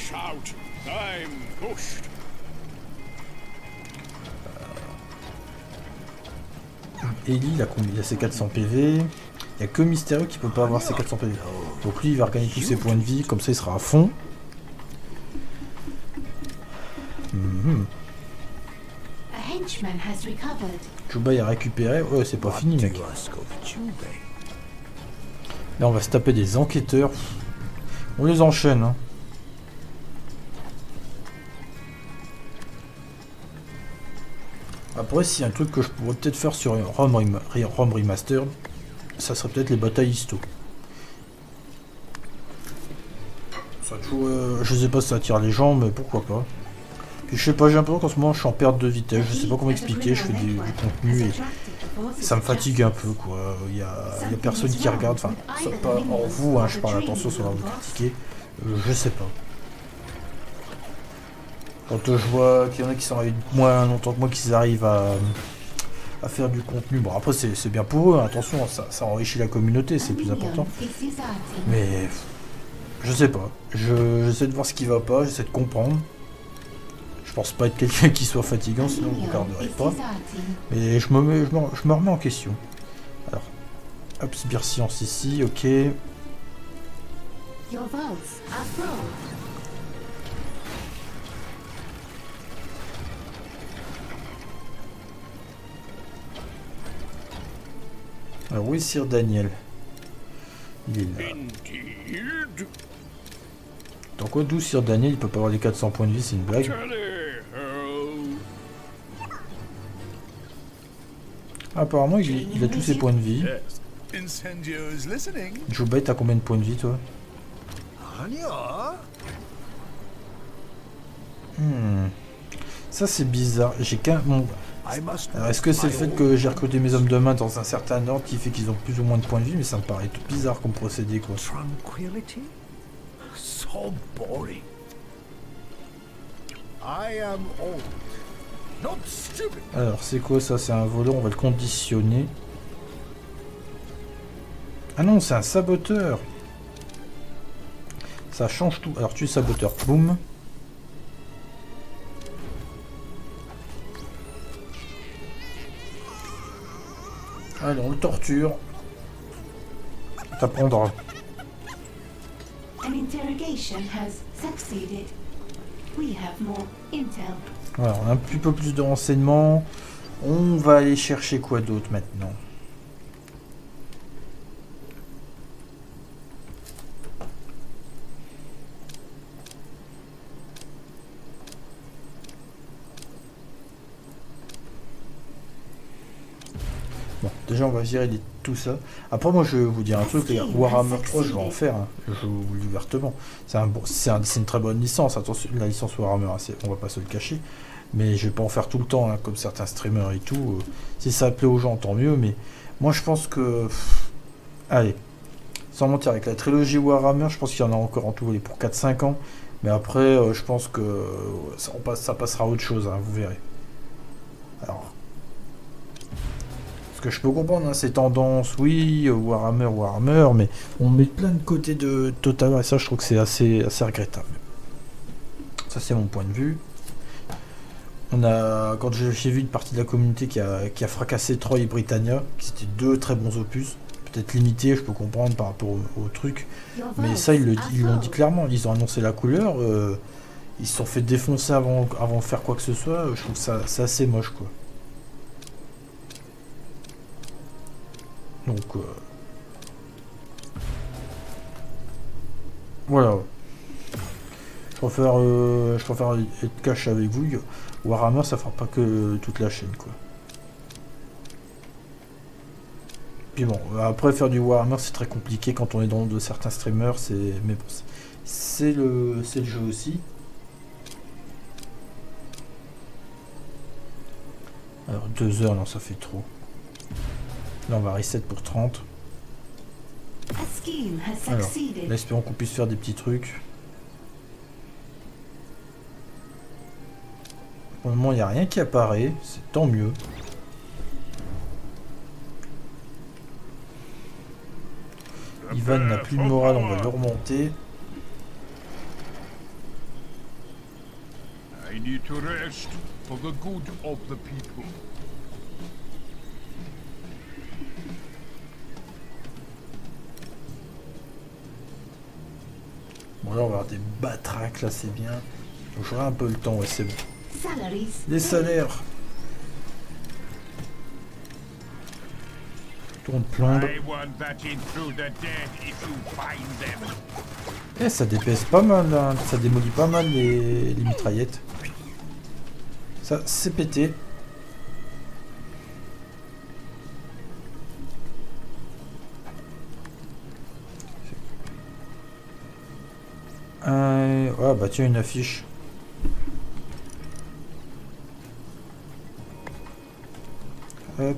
Ellie, il a combien? Il a ses 400 PV. Il n'y a que Mystérieux qui peut pas avoir ses 400 PV. Donc lui, il va regagner tous ses points de vie, comme ça il sera à fond. Chubai a récupéré. Ouais, c'est pas fini, mec. Là, on va se taper des enquêteurs. On les enchaîne. Hein. Après, s'il y a un truc que je pourrais peut-être faire sur ROM Remastered, ça serait peut-être les batailles histo. Ça toujours, je sais pas si ça attire les gens, mais pourquoi pas. Puis je sais pas, j'ai l'impression qu'en ce moment je suis en perte de vitesse, je sais pas comment expliquer, je fais du contenu et ça me fatigue un peu quoi. Il y a personne qui regarde, enfin, pas en vous, hein, je parle attention sur la vous critiquer, je sais pas. Quand je vois qu'il y en a qui sont arrivés moins longtemps que moi, qu'ils arrivent à faire du contenu, bon après c'est bien pour eux, hein, attention, ça enrichit la communauté, c'est le plus important. Mais je sais pas, j'essaie de voir ce qui va pas, j'essaie de comprendre. Je pense pas être quelqu'un qui soit fatigant, sinon je ne regarderai pas. Mais je me remets en question. Alors, Hop, sbire science ici, ok. Your vaults are full. Alors où est Sir Daniel? Il est là. Indeed. Dans quoi d'où Sir Daniel il peut pas avoir les 400 points de vie, c'est une blague. Apparemment il a tous ses points de vie. Incendio is listening. Joubet, t'as combien de points de vie toi? Anya? Ça c'est bizarre. J'ai qu'un. Bon. I must. Alors est-ce que c'est le fait que j'ai recruté mes hommes de main dans un certain ordre qui fait qu'ils ont plus ou moins de points de vie, mais ça me paraît tout bizarre comme procédé quoi. Tranquility? So boring. I am old. Not stupid. Alors c'est quoi ça? C'est un volant, on va le conditionner. Ah non, c'est un saboteur. Ça change tout. Alors tu es saboteur, boum. Allez, on le torture. T'apprendras. An interrogation has succeeded. We have more intel. Voilà, on a un petit peu plus de renseignements. On va aller chercher quoi d'autre maintenant? Bon, déjà on va virer tout ça. Après moi je vais vous dire un truc, les gars. Warhammer 3 je vais en faire, hein. Je vous le dis ouvertement. C'est une très bonne licence, attention, la licence Warhammer, on va pas se le cacher. Mais je vais pas en faire tout le temps, hein, comme certains streamers et tout. Si ça plaît aux gens, tant mieux, mais moi je pense que... Allez, sans mentir, avec la trilogie Warhammer, je pense qu'il y en a encore en tout pour 4-5 ans. Mais après, je pense que ça passera à autre chose, hein, vous verrez. Alors... Ce que je peux comprendre, hein, ces tendances, oui, Warhammer, mais on met plein de côtés de Total War, et ça je trouve que c'est assez regrettable. Ça c'est mon point de vue. Quand j'ai vu une partie de la communauté qui a fracassé Troy et Britannia, qui étaient deux très bons opus, peut-être limités, je peux comprendre par rapport au truc, mais ça ils l'ont dit clairement, ils ont annoncé la couleur, ils se sont fait défoncer avant de faire quoi que ce soit, je trouve ça c'est assez moche quoi. Donc voilà. Je préfère être cash avec vous. Warhammer ça fera pas que toute la chaîne quoi. Puis bon, après faire du Warhammer c'est très compliqué quand on est dans de certains streamers, mais bon, c'est le jeu aussi. Alors 2 heures, non ça fait trop. Là on va reset pour 30. Alors, là espérons qu'on puisse faire des petits trucs. Pour le moment il n'y a rien qui apparaît, c'est tant mieux. Ivan n'a plus de morale, on va le remonter. I need to rest for the good of the people. Bon là on va avoir des batraques, là c'est bien. Donc j'aurai un peu le temps, ouais c'est bon. Les salaires. Tourne plombe. Eh ça DPS pas mal, hein. Ça démolit pas mal les mitraillettes. Ça c'est pété. Ouais bah tiens une affiche. Hop.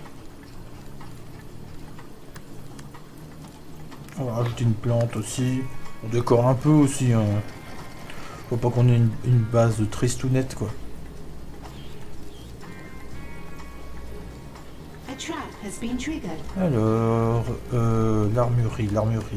On va rajouter une plante aussi. On décore un peu aussi. Hein. Faut pas qu'on ait une base de tristounette quoi. Alors, l'armurerie.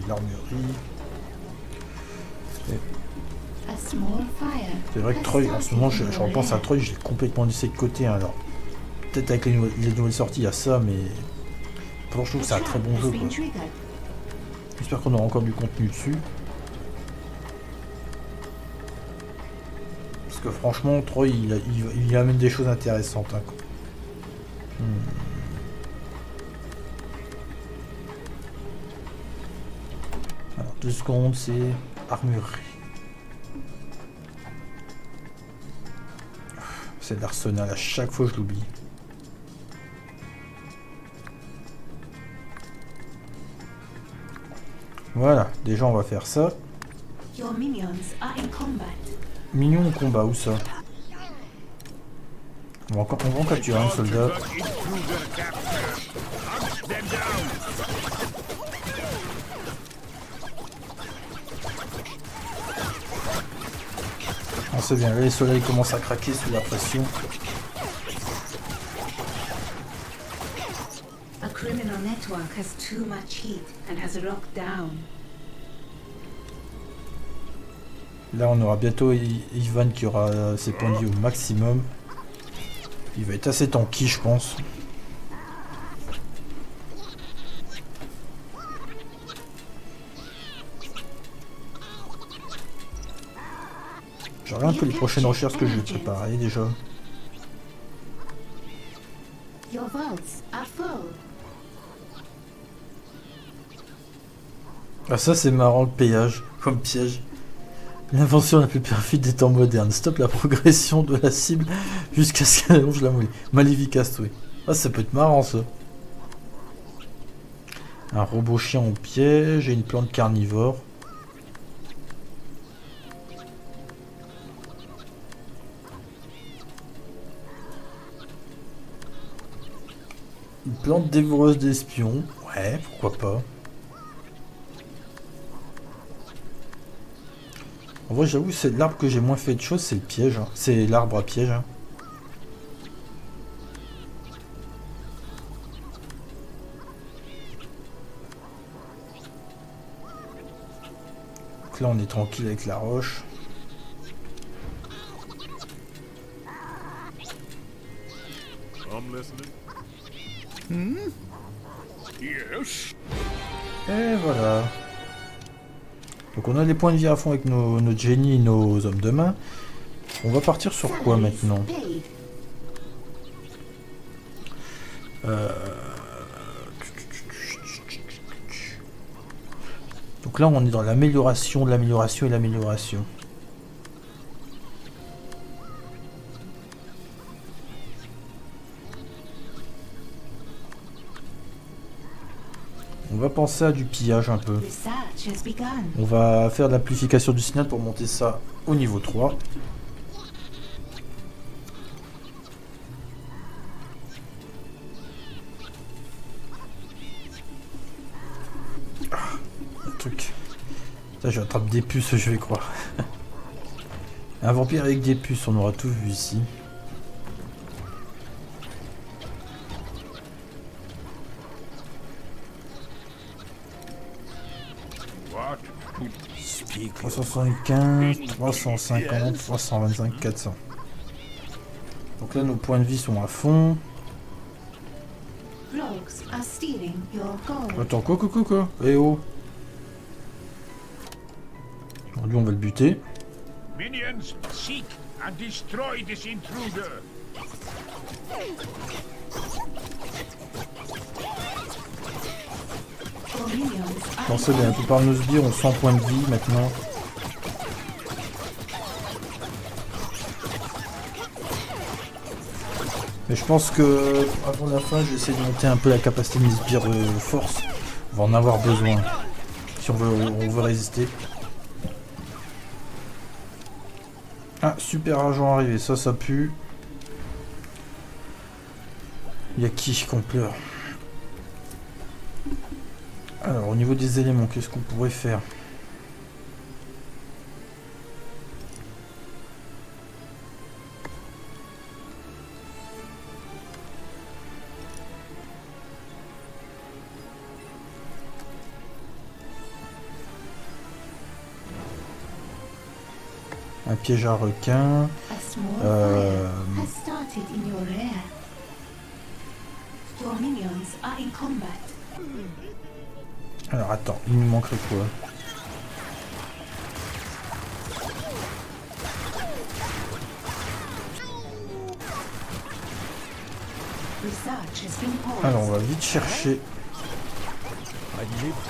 C'est vrai que Troy, en ce moment, je repense à Troy, je l'ai complètement laissé de côté. Hein, alors, peut-être avec les nouvelles sorties, il y a ça, mais Pourtant, je trouve que c'est un très bon Has jeu, been quoi. triggered. J'espère qu'on aura encore du contenu dessus. Parce que franchement, Troy, il amène des choses intéressantes. Hein, quoi. Alors, 2 secondes, c'est armurerie. C'est l'arsenal, à chaque fois je l'oublie. Voilà, déjà on va faire ça. Your minions are in combat. Mignon au combat, où ça? On va en capturer un soldat. On sait bien, là les soleils commencent à craquer sous la pression. A criminal network has too much heat and has locked down. Là on aura bientôt Ivan qui aura ses points de vie au maximum. Il va être assez tanky je pense. Je regarde un peu les prochaines recherches que je vais préparer déjà. Your vaults are full. Ah ça c'est marrant le péage, comme piège. L'invention la plus perfide des temps modernes. Stop la progression de la cible jusqu'à ce qu'elle allonge la moelle. Maleficast, oui. Ah ça peut être marrant ça. Un robot chien au piège et une plante carnivore. Une plante dévoreuse d'espions. Ouais, pourquoi pas. En vrai, j'avoue, c'est l'arbre que j'ai moins fait de choses, c'est le piège. Hein. C'est l'arbre à piège. Hein. Donc là, on est tranquille avec la roche. Yes. Et voilà. Donc on a les points de vie à fond avec nos génies et nos hommes de main. On va partir sur quoi maintenant? Donc là on est dans l'amélioration de l'amélioration et l'amélioration. On va penser à du pillage un peu. On va faire de la purification du signal pour monter ça au niveau 3. Ah, un truc. Ça, je vais attraper des puces, je vais croire. Un vampire avec des puces, on aura tout vu ici. What? 375, 350, 325, 400. Donc là, nos points de vie sont à fond. Attends, quoi? Eh oh! Lui, on va le buter. Minions, seek and destroy this intruder. Pensez bien, la plupart de nos sbires ont 100 points de vie maintenant. Mais je pense que avant la fin, je vais essayer de monter un peu la capacité de mes sbires de force. On va en avoir besoin si on veut résister. Ah, super agent arrivé, ça pue. Il y a qui qu'on pleure? Alors, au niveau des éléments, qu'est-ce qu'on pourrait faire? Un piège à requin. Your minions are in combat. Alors attends, il me manquerait quoi? Research has been paused. Alors on va vite chercher. I live.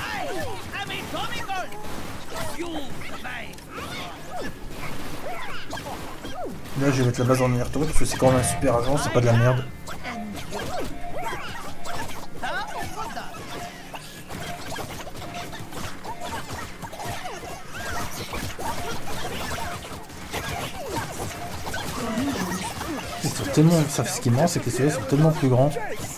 Là je vais mettre la base en air-tour parce que c'est quand même un super agent, c'est pas de la merde. Ils sont tellement... Ça, ce qui est marrant, c'est que les soleils sont tellement plus grands.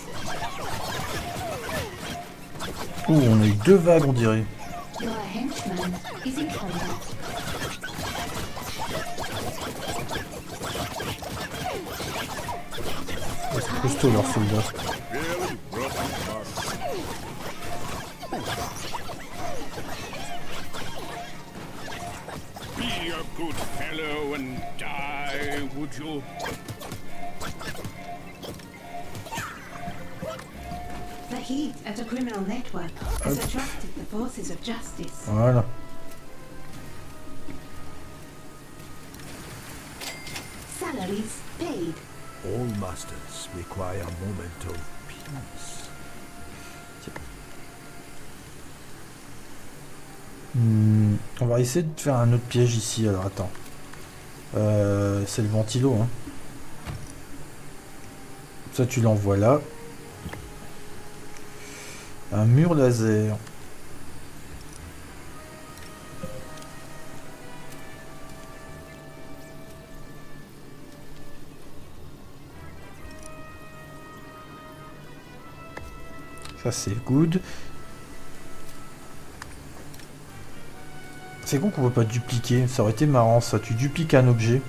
Ouh, on a eu 2 vagues, on dirait. Your henchman is in combat. C'est costaud leurs soldats. Be a good fellow and die, would you? The heat at a criminal network has attracted the forces of justice. Voilà. Salaries paid. All masters require a moment of peace. On va essayer de faire un autre piège ici, alors attends. C'est le ventilo, hein. Ça tu l'envoies là. Un mur laser. Ça c'est good. C'est con qu'on peut pas dupliquer, ça aurait été marrant ça, tu dupliques un objet.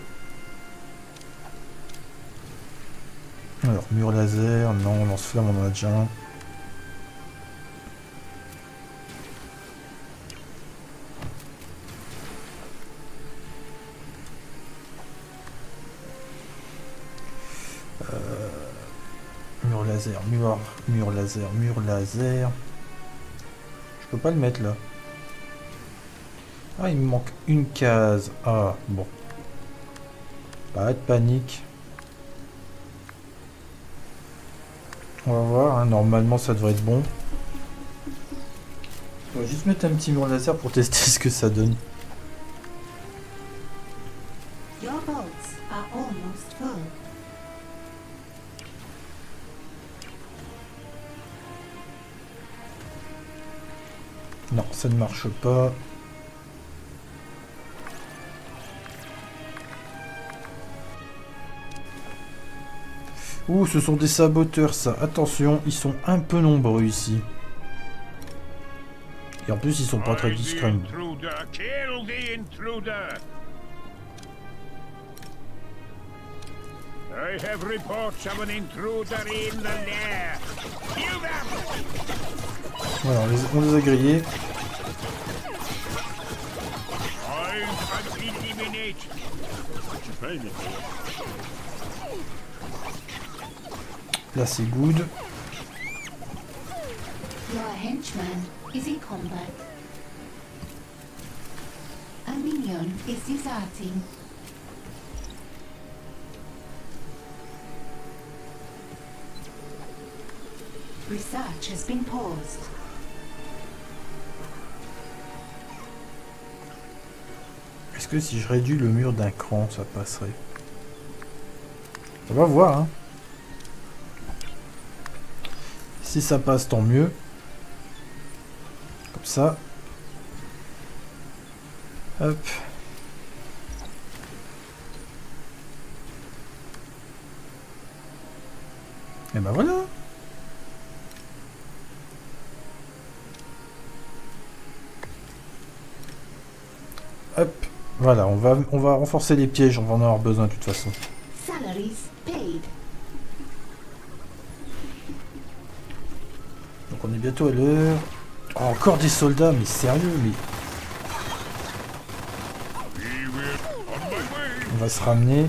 Alors, mur laser, non, lance-flamme on en a déjà un. Mur laser, mur laser, mur laser. Je peux pas le mettre là. Ah, il me manque une case. Ah, bon. Pas de panique. On va voir, hein. Normalement ça devrait être bon. On va juste mettre un petit mur laser pour tester ce que ça donne. Your vaults are almost full. Non, ça ne marche pas. Ouh, ce sont des saboteurs, ça. Attention, ils sont un peu nombreux ici. Et en plus, ils sont pas très discrets. Kill the intruder! I have reports of an intruder in the lair. Kill them! Voilà, on les a grillés. I'll eliminate. Là, c'est good. Your henchman is in combat. A minion is deserting. Research has been paused. Est-ce que si je réduis le mur d'un cran, ça passerait? On va voir, hein. Si ça passe, tant mieux. Comme ça. Hop. Et ben voilà. Hop. Voilà, on va renforcer les pièges, on va en avoir besoin de toute façon. Salaries paid. Donc on est bientôt à l'heure. Oh, encore des soldats, mais sérieux, mais... On va se ramener.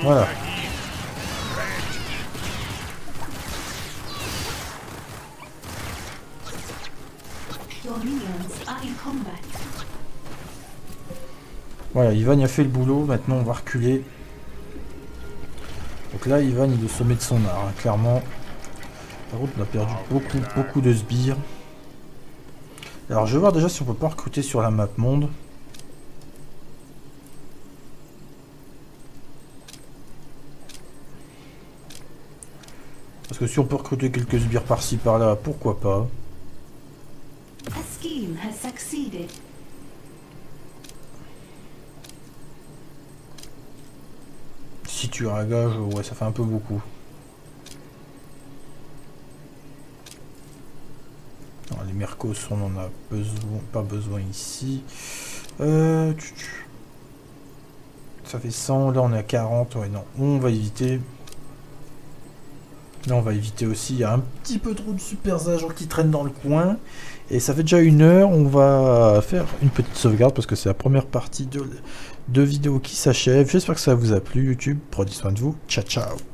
Voilà. Your minions are in combat. Voilà, Ivan a fait le boulot, maintenant on va reculer. Donc là, Ivan il est au sommet de son art, hein, clairement. Par contre, on a perdu beaucoup de sbires. Alors, je vais voir déjà si on peut pas recruter sur la map monde. Parce que si on peut recruter quelques sbires par-ci par-là, pourquoi pas. A scheme has succeeded. Si tu as un gage, ouais, ça fait un peu beaucoup. Alors, les Mercos, on en a pas besoin ici. Ça fait 100, là on est à 40, ouais non, on va éviter. Là on va éviter aussi, il y a un petit peu trop de super agents qui traînent dans le coin. Et ça fait déjà 1 heure, on va faire une petite sauvegarde parce que c'est la première partie de vidéo qui s'achève. J'espère que ça vous a plu YouTube, prenez soin de vous, ciao ciao.